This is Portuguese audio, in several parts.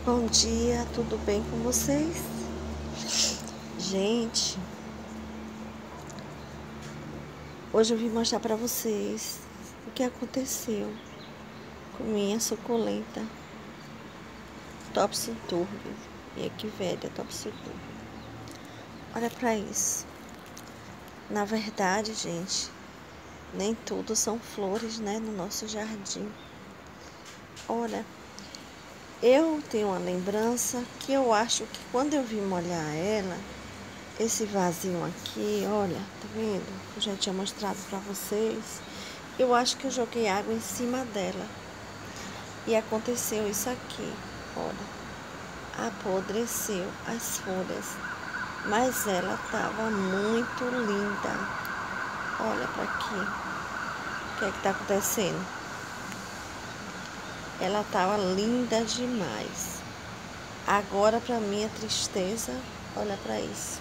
Bom dia, tudo bem com vocês? Gente, hoje eu vim mostrar pra vocês o que aconteceu com minha suculenta Topsy Turvy. Minha que velha Topsy Turvy. Olha pra isso. Na verdade, gente, nem tudo são flores, né, no nosso jardim. Olha, eu tenho uma lembrança que eu acho que quando eu vim molhar ela, esse vasinho aqui, olha, tá vendo? Eu já tinha mostrado pra vocês. Eu acho que eu joguei água em cima dela. E aconteceu isso aqui, olha. Apodreceu as folhas. Mas ela tava muito linda. Olha pra aqui. O que é que tá acontecendo? Ela tava linda demais. Agora, pra minha tristeza, olha pra isso.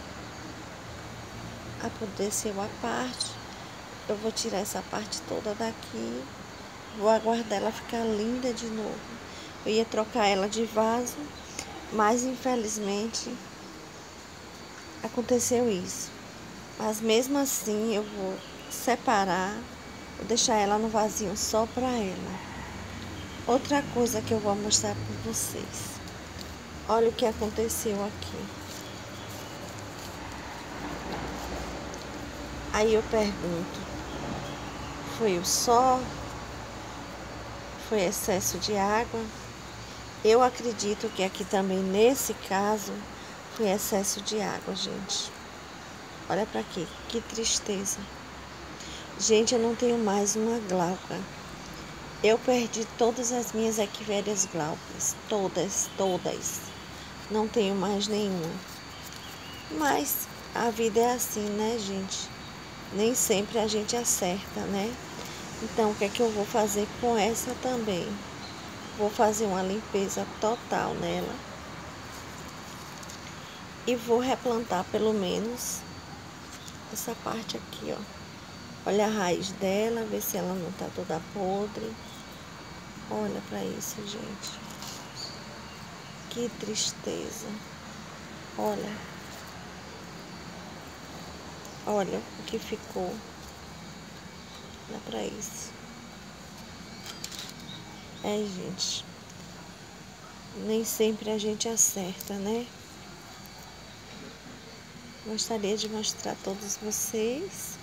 Apodreceu a parte. Eu vou tirar essa parte toda daqui. Vou aguardar ela ficar linda de novo. Eu ia trocar ela de vaso, mas infelizmente aconteceu isso. Mas mesmo assim eu vou separar, vou deixar ela no vasinho só para ela. Outra coisa que eu vou mostrar para vocês. Olha o que aconteceu aqui. Aí eu pergunto, foi o sol? Foi excesso de água? Eu acredito que aqui também, nesse caso, foi excesso de água, gente. Olha pra aqui, que tristeza. Gente, eu não tenho mais uma glauca. Eu perdi todas as minhas equivérias glaucas. Todas. Não tenho mais nenhuma. Mas a vida é assim, né, gente? Nem sempre a gente acerta, né? Então, o que é que eu vou fazer com essa também? Vou fazer uma limpeza total nela. E vou replantar pelo menos essa parte aqui, ó. Olha a raiz dela, ver se ela não tá toda podre. Olha pra isso, gente. Que tristeza. Olha. Olha o que ficou. Olha pra isso. É, gente. Nem sempre a gente acerta, né? Gostaria de mostrar a todos vocês.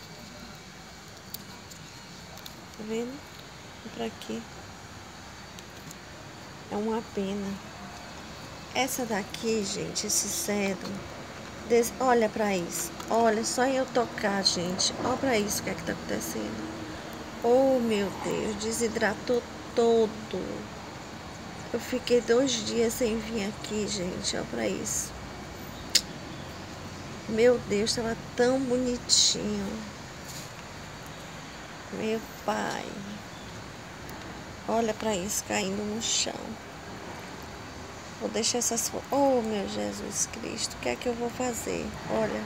Tá vendo? Olha pra aqui. É uma pena. Essa daqui, gente, esse cedro. Olha pra isso. Olha, só eu tocar, gente. Olha pra isso, o que é que tá acontecendo. Oh, meu Deus, desidratou todo. Eu fiquei 2 dias sem vir aqui, gente. Olha pra isso. Meu Deus, tava tão bonitinho. Meu pai. Olha pra isso, caindo no chão. Vou deixar essas folhas. Oh, meu Jesus Cristo, o que é que eu vou fazer? Olha,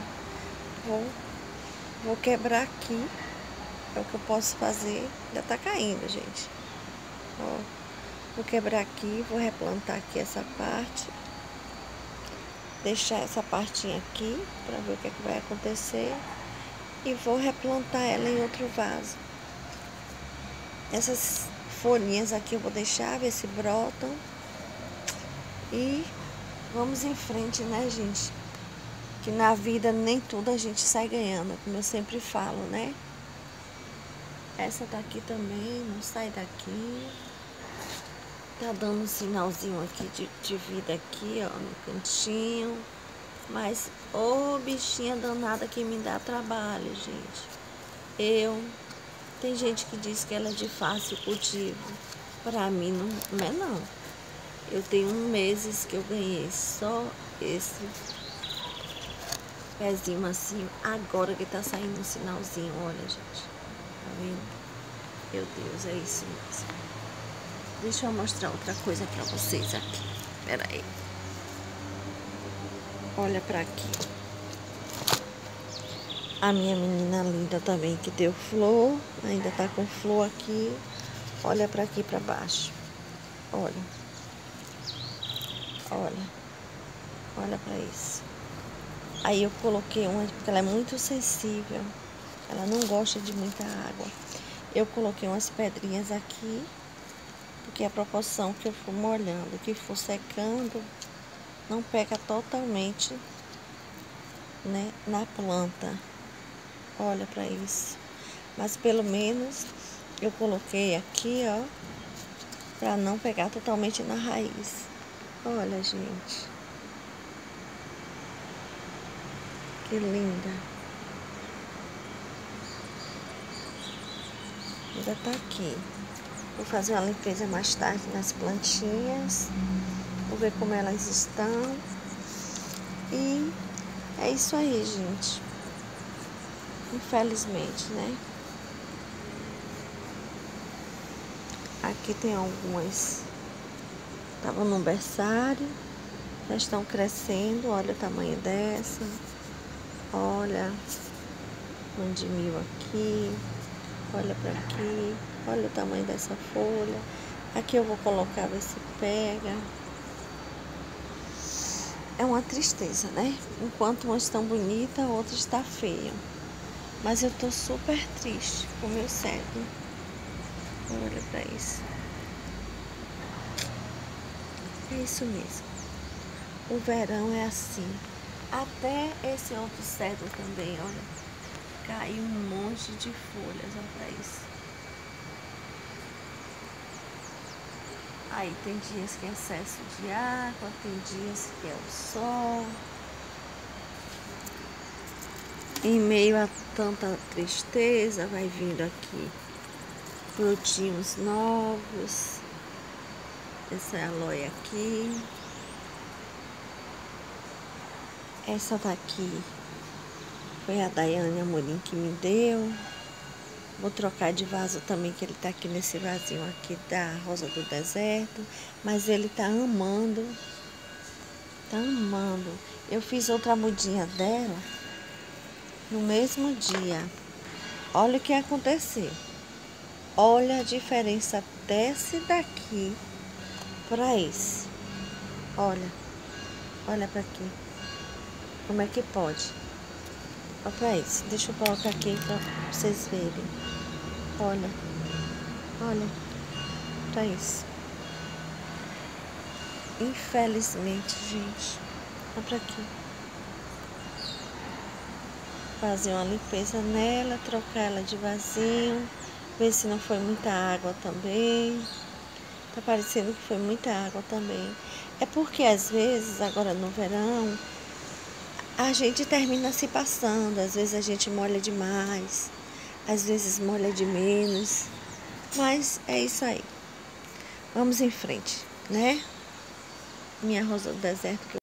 vou quebrar aqui. É o que eu posso fazer. Já tá caindo, gente. Ó, vou quebrar aqui, vou replantar aqui essa parte. Deixar essa partinha aqui para ver o que é que vai acontecer. E vou replantar ela em outro vaso. Essas folhinhas aqui eu vou deixar, ver se brotam. E vamos em frente, né, gente? Que na vida nem tudo a gente sai ganhando, como eu sempre falo, né? Essa daqui também não sai daqui. Tá dando um sinalzinho aqui de vida aqui, ó, no cantinho. Mas, ô bichinha danada que me dá trabalho, gente. Tem gente que diz que ela é de fácil cultivo. Pra mim, não é não. Eu tenho meses que eu ganhei só esse pezinho assim. Agora que tá saindo um sinalzinho, olha, gente. Tá vendo? Meu Deus, é isso mesmo. Deixa eu mostrar outra coisa pra vocês aqui. Pera aí. Olha pra aqui. A minha menina linda também que deu flor. Ainda tá com flor aqui. Olha pra aqui pra baixo. Olha. Olha pra isso. Aí eu coloquei uma, porque ela é muito sensível. Ela não gosta de muita água. Eu coloquei umas pedrinhas aqui, porque a proporção que eu for molhando, que for secando, não pega totalmente, né, na planta. Olha pra isso. Mas pelo menos eu coloquei aqui, ó, pra não pegar totalmente na raiz. Olha, gente. Que linda. Ainda tá aqui. Vou fazer uma limpeza mais tarde nas plantinhas. Vou ver como elas estão. E é isso aí, gente. Infelizmente, né? Aqui tem algumas. Estavam no berçário. Já estão crescendo. Olha o tamanho dessa. Olha. Mandimil aqui. Olha pra aqui. Olha o tamanho dessa folha. Aqui eu vou colocar, ver se pega. É uma tristeza, né? Enquanto uma está bonita, a outra está feia. Mas eu tô super triste com o meu cedro. Olha pra isso. É isso mesmo. O verão é assim. Até esse outro cedro também, olha. Caiu um monte de folhas, olha pra isso. Aí tem dias que é excesso de água, tem dias que é o sol. Em meio a tanta tristeza, vai vindo aqui brotinhos novos. Essa é a aloe aqui. Essa daqui foi a Daiane Amorim que me deu. Vou trocar de vaso também, que ele tá aqui nesse vasinho aqui da Rosa do Deserto. Mas ele tá amando. Tá amando. Eu fiz outra mudinha dela no mesmo dia. Olha o que aconteceu. Olha a diferença desse daqui para esse. Olha. Olha para aqui. Como é que pode? Olha para esse. Deixa eu colocar aqui para vocês verem. Olha. Olha. Para isso. Infelizmente, gente. Olha para aqui. Fazer uma limpeza nela, trocar ela de vasinho, ver se não foi muita água também. Tá parecendo que foi muita água também. É porque às vezes, agora no verão, a gente termina se passando. Às vezes a gente molha demais, às vezes molha de menos. Mas é isso aí. Vamos em frente, né? Minha rosa do deserto.